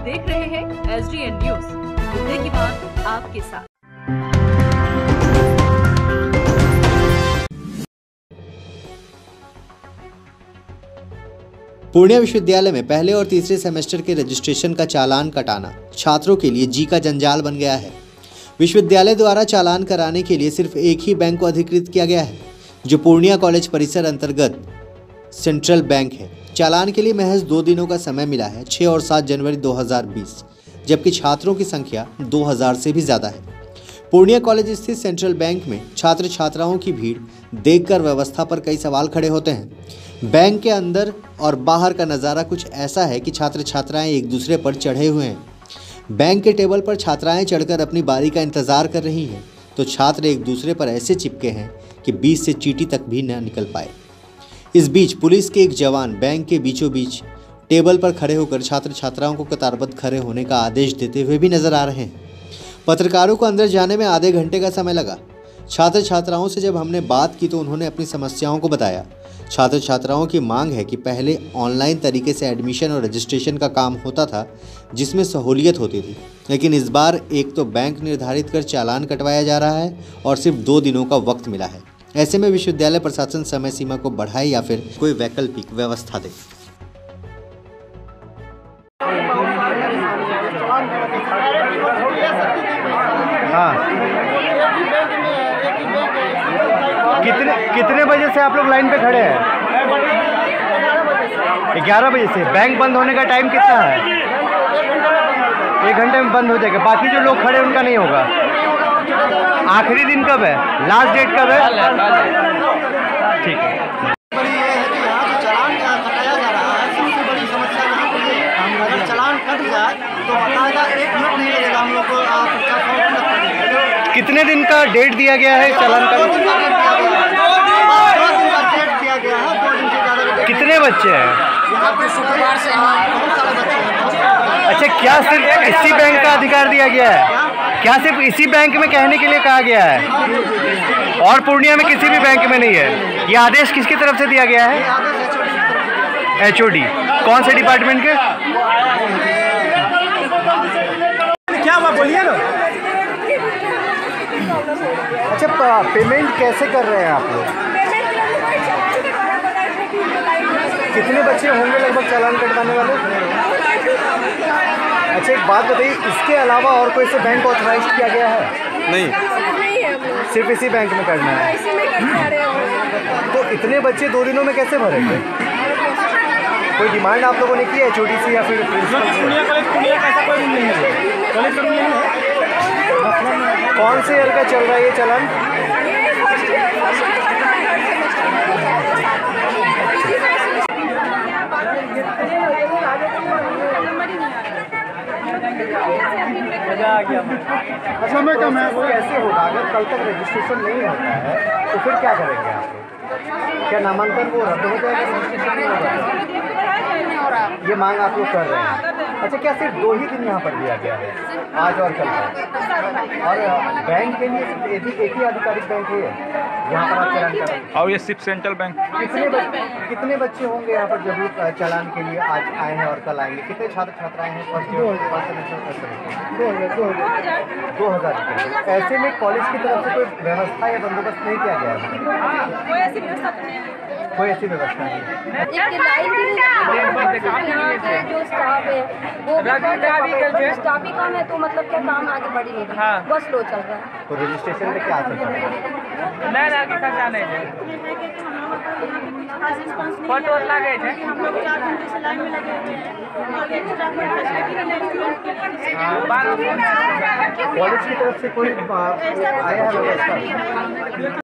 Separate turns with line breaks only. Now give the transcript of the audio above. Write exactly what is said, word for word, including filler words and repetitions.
देख रहे हैं एस डी एन न्यूज, मुद्दे की बात आपके साथ।
पूर्णिया विश्वविद्यालय में पहले और तीसरे सेमेस्टर के रजिस्ट्रेशन का चालान कटाना छात्रों के लिए जी का जंजाल बन गया है। विश्वविद्यालय द्वारा चालान कराने के लिए सिर्फ एक ही बैंक को अधिकृत किया गया है, जो पूर्णिया कॉलेज परिसर अंतर्गत सेंट्रल बैंक है। चालान के लिए महज दो दिनों का समय मिला है, छह और सात जनवरी दो हज़ार बीस, जबकि छात्रों की संख्या दो हज़ार से भी ज़्यादा है। पूर्णिया कॉलेज स्थित सेंट्रल बैंक में छात्र छात्राओं की भीड़ देखकर व्यवस्था पर कई सवाल खड़े होते हैं। बैंक के अंदर और बाहर का नज़ारा कुछ ऐसा है कि छात्र छात्राएं एक दूसरे पर चढ़े हुए हैं। बैंक के टेबल पर छात्राएं चढ़कर अपनी बारी का इंतज़ार कर रही हैं, तो छात्र एक दूसरे पर ऐसे चिपके हैं कि बीच से चींटी तक भी न निकल पाए। इस बीच पुलिस के एक जवान बैंक के बीचों बीच टेबल पर खड़े होकर छात्र छात्राओं को कतारबद्ध खड़े होने का आदेश देते हुए भी नजर आ रहे हैं। पत्रकारों को अंदर जाने में आधे घंटे का समय लगा। छात्र छात्राओं से जब हमने बात की तो उन्होंने अपनी समस्याओं को बताया। छात्र छात्राओं की मांग है कि पहले ऑनलाइन तरीके से एडमिशन और रजिस्ट्रेशन का काम होता था, जिसमें सहूलियत होती थी, लेकिन इस बार एक तो बैंक निर्धारित कर चालान कटवाया जा रहा है और सिर्फ दो दिनों का वक्त मिला है। ऐसे में विश्वविद्यालय प्रशासन समय सीमा को बढ़ाए या फिर कोई वैकल्पिक व्यवस्था दे।
हाँ, कितने कितने बजे से आप लोग लाइन पे खड़े हैं? ग्यारह बजे से। बैंक बंद होने का टाइम कितना है? एक घंटे में बंद हो जाएगा। बाकी जो लोग खड़े उनका नहीं होगा। आखिरी दिन कब है? लास्ट डेट कब है? ठीक है।
चालान कट जाए तो बताएगा, एक मिनट नहीं लगेगा हम लोग को।
कितने दिन का डेट दिया गया है चालान का?
दो दिन का डेट दिया गया है। दो दिन से ज़्यादा।
कितने बच्चे हैं?
यहाँ पे शुक्रवार से बहुत सारे बच्चे हैं।
अच्छा, क्या सिर्फ इसी बैंक का अधिकार दिया गया है? क्या सिर्फ इसी बैंक में कहने के लिए कहा गया है और पूर्णिया में किसी भी बैंक में नहीं है? ये आदेश किसकी तरफ से दिया गया है? H O D. कौन से डिपार्टमेंट के?
क्या हुआ, बोलिए ना।
अच्छा, पेमेंट कैसे कर रहे हैं आप लोग? कितने बच्चे होंगे लगभग चालान कटवाने वाले? अच्छा, एक बात बताइए, इसके अलावा और कोई से बैंक ऑथराइज किया गया है? नहीं, सिर्फ इसी बैंक में करना है। तो इतने बच्चे दो दिनों में कैसे भरेंगे? कोई डिमांड आप लोगों ने की है एच ओ डी से या फिर प्रिंसिपल से? कौन से ईयर का चल रहा है ये चालान? अच्छा, मैं कम है। कैसे होगा अगर कल तक रजिस्ट्रेशन नहीं होता है तो फिर क्या करेंगे आप लोग? क्या नामांकन वो रद्द हो जाएगा? रजिस्ट्रेशन नहीं होगा, ये मांग आप लोग कर रहे हैं। अच्छा, क्या सिर्फ दो ही दिन यहाँ पर दिया गया है, आज और कल का? और बैंक के लिए सिर्फ एक ही एक ही आधिकारिक बैंक है यहाँ पर आप चालान कर रहे हैं?
और ये सिर्फ सेंट्रल बैंक।
कितने बच्चे कितने बच्चे होंगे यहाँ पर जब चालान के लिए आज आए हैं और कल आएंगे? कितने छात्र छात्राएं हैं? फर्स्ट ईयर फर्स्ट सेमेस्टर दो हज़ार। ऐसे में कॉलेज की तरफ से कोई व्यवस्था या बंदोबस्त नहीं किया गया है?
कोई ऐसी व्यवस्था तो नहीं है।
कोई ऐसी व्यवस्था नहीं है।
जो स्टाफ है वो स्टाफ ही काम है, तो मतलब क्या काम आगे बढ़ी नहीं। हाँ। बस लो चल रहा है।
तो रजिस्ट्रेशन में क्या असर पड़ेगा?
नहीं आगे का जाने फोटो लगे थे, हम लोग चार घंटे से लाइन में लगे हुए हैं और एक्स्ट्रा
कॉलेज की तरफ से कोई आया है व्यवस्था?